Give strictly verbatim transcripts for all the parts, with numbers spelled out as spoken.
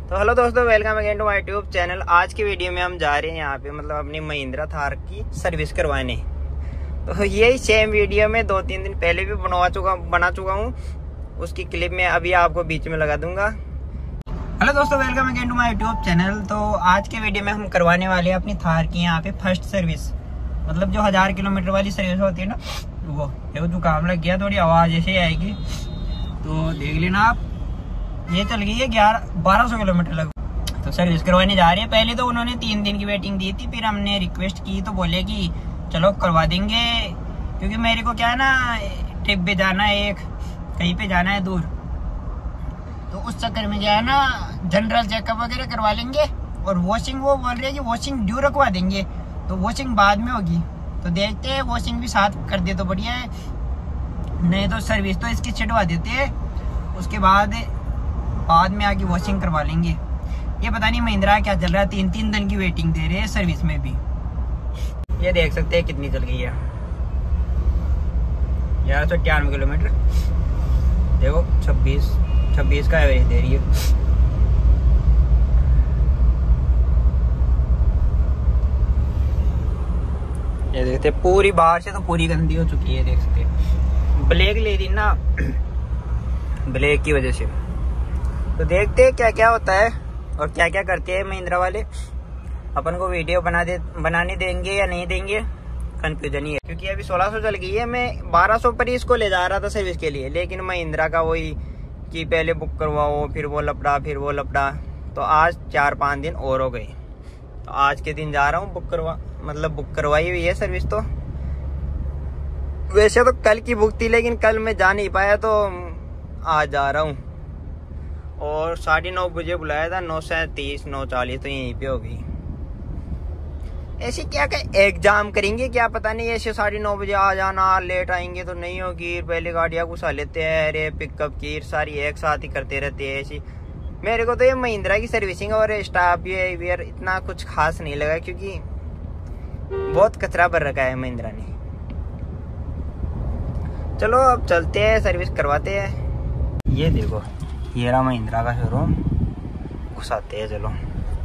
तो हेलो दोस्तों, welcome again to my YouTube channel. आज की वीडियो में हम जा रहे हैं यहाँ पे मतलब अपनी महिंद्रा थार की सर्विस करवाने। तो यही सेम वीडियो में दो तीन दिन पहले भी बनवा चुका बना चुका हूँ, उसकी क्लिप में अभी आपको बीच में लगा दूंगा। हेलो दोस्तों, welcome again to my YouTube channel. तो आज के वीडियो में हम करवाने वाले हैं अपनी थार की यहाँ पे फर्स्ट सर्विस, मतलब जो हजार किलोमीटर वाली सर्विस होती है ना, वो देखो जुकाम लग गया, थोड़ी आवाज ऐसे आएगी तो देख लेना आप। ये चल गई है ग्यारह बारह सौ किलोमीटर लग, तो सर्विस करवाने जा रही है। पहले तो उन्होंने तीन दिन की वेटिंग दी थी, फिर हमने रिक्वेस्ट की तो बोले कि चलो करवा देंगे, क्योंकि मेरे को क्या है ना, ट्रिप पे जाना है, एक कहीं पे जाना है दूर, तो उस चक्कर में जो है ना जनरल चेकअप वगैरह करवा लेंगे। और वॉशिंग वो बोल रहे हैं कि वॉशिंग ड्यू रखवा देंगे, तो वॉशिंग बाद में होगी। तो देखते हैं, वॉशिंग भी साथ कर दे तो बढ़िया है, नहीं तो सर्विस तो इसकी छिड़वा देते हैं, उसके बाद बाद में आके वॉशिंग करवा लेंगे। ये पता नहीं महिंद्रा क्या चल रहा है, तीन तीन दिन की वेटिंग दे रहे हैं सर्विस में भी। ये देख सकते हैं कितनी चल गई है, ग्यारह सौ इक्यानवे किलोमीटर। देखो छब्बीस छब्बीस का एवरेज दे रही है। ये देखते पूरी बाहर से तो पूरी गंदी हो चुकी है, देख सकते ब्लैक ले रही ना ब्लैक की वजह से। तो देखते हैं क्या क्या होता है और क्या क्या करते हैं महिंद्रा वाले, अपन को वीडियो बना दे बनाने देंगे या नहीं देंगे, कंफ्यूजन ही है। क्योंकि अभी सोलह सौ चल गई है, मैं बारह सौ पर ही इसको ले जा रहा था सर्विस के लिए, लेकिन महिंद्रा का वही कि पहले बुक करवाओ, फिर वो लपड़ा फिर वो लपड़ा। तो आज चार पाँच दिन और हो गए, तो आज के दिन जा रहा हूँ बुक करवा, मतलब बुक करवाई हुई है सर्विस। तो वैसे तो कल की बुक थी, लेकिन कल मैं जा नहीं पाया, तो आज जा रहा हूँ। और साढ़े नौ बजे बुलाया था, नौ सैंतीस नौ चालीस तो यहीं पे हो गई। ऐसे क्या क्या एग्जाम करेंगे क्या पता नहीं, ऐसे साढ़े नौ बजे आ जाना, लेट आएंगे तो नहीं होगी, पहले गाड़ियाँ घुसा लेते हैं, अरे पिकअप की सारी एक साथ ही करते रहते हैं ऐसी। मेरे को तो ये महिंद्रा की सर्विसिंग और स्टाफ बिहेवियर इतना कुछ खास नहीं लगा, क्योंकि बहुत कचरा भर रखा है महिंद्रा ने। चलो अब चलते हैं, सर्विस करवाते हैं। ये देखो, ये रहा महिंद्रा का शोरूम, घुसाते हैं चलो।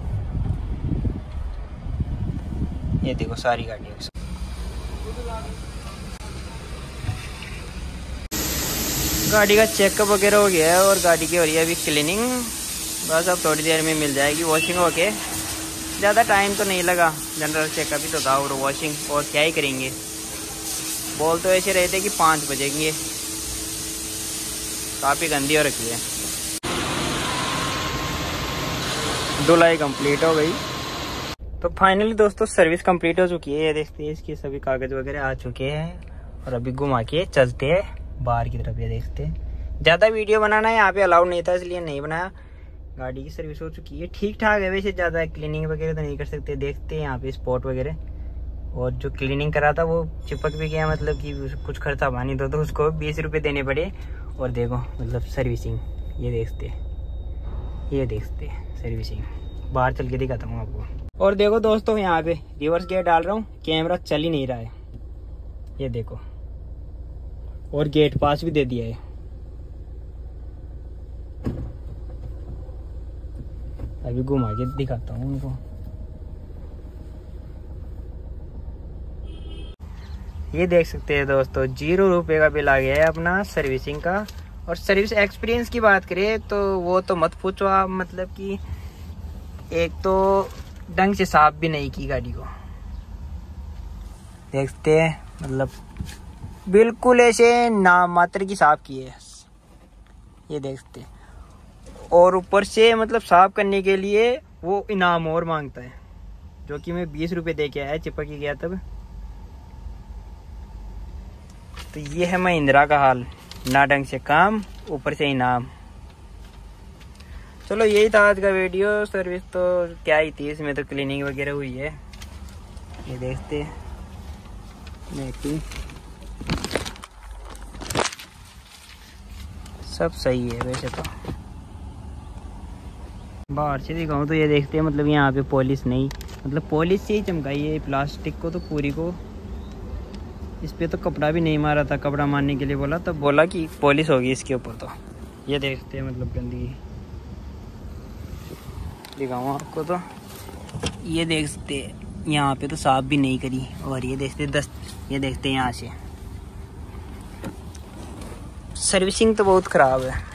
ये देखो सारी गाड़ियाँ, गाड़ी का चेकअप वगैरह हो गया है और गाड़ी की हो रही है अभी क्लीनिंग। बस अब थोड़ी देर में मिल जाएगी वॉशिंग होके, ज़्यादा टाइम तो नहीं लगा, जनरल चेकअप ही तो था और वॉशिंग और क्या ही करेंगे। बोल तो ऐसे रहे थे कि पाँच बजेंगे, काफ़ी गंदी हो रखी है। धुलाई कंप्लीट हो गई, तो फाइनली दोस्तों सर्विस कंप्लीट हो चुकी है। ये देखते हैं इसके सभी कागज वगैरह आ चुके हैं, और अभी घुमा के चलते हैं बाहर की तरफ। ये देखते हैं, ज़्यादा वीडियो बनाना यहाँ पे अलाउड नहीं था, इसलिए नहीं बनाया। गाड़ी की सर्विस हो चुकी है, ठीक ठाक है वैसे, ज़्यादा क्लीनिंग वगैरह तो नहीं कर सकते। देखते हैं यहाँ पे स्पॉट वगैरह, और जो क्लीनिंग करा था वो चिपक भी गया, मतलब कि कुछ खर्चा पानी दो तो उसको बीस रुपये देने पड़े। और देखो मतलब सर्विसिंग, ये देखते ये देखते सर्विसिंग, बाहर चल के दिखाता हूँ आपको। और देखो दोस्तों, यहाँ पे रिवर्स गियर डाल रहा हूँ, कैमरा चल ही नहीं रहा है, ये देखो। और गेट पास भी दे दिया है। अभी घुमा के दिखाता हूँ उनको। ये देख सकते हैं दोस्तों, जीरो रुपए का बिल आ गया है अपना सर्विसिंग का। और सर्विस एक्सपीरियंस की बात करें तो वो तो मत पूछो आप, मतलब कि एक तो ढंग से साफ भी नहीं की गाड़ी को, देखते हैं मतलब बिल्कुल ऐसे नाम मात्र की साफ की है, ये देखते। और ऊपर से मतलब साफ करने के लिए वो इनाम और मांगता है, जो कि मैं बीस रुपए दे के आया, चिपक ही गया तब। तो ये है महिंद्रा का हाल, ना ढंग से काम, ऊपर से इनाम। चलो यही था आज का वीडियो। सर्विस तो क्या ही थी, इसमें तो क्लीनिंग वगैरह हुई है, ये देखते सब सही है वैसे तो। बाहर से दिखाऊं तो ये देखते हैं, मतलब यहाँ पे पॉलिश नहीं, मतलब पॉलिश से ही चमकाई है प्लास्टिक को, तो पूरी को। इस पे तो कपड़ा भी नहीं मारा था, कपड़ा मारने के लिए बोला, तब बोला कि पॉलिश होगी इसके ऊपर। तो ये देखते हैं मतलब गंदगी, दिखाऊँ आपको। तो ये देख सकते यहाँ पे तो साफ भी नहीं करी, और ये देखते दस ये देखते यहाँ से सर्विसिंग तो बहुत ख़राब है।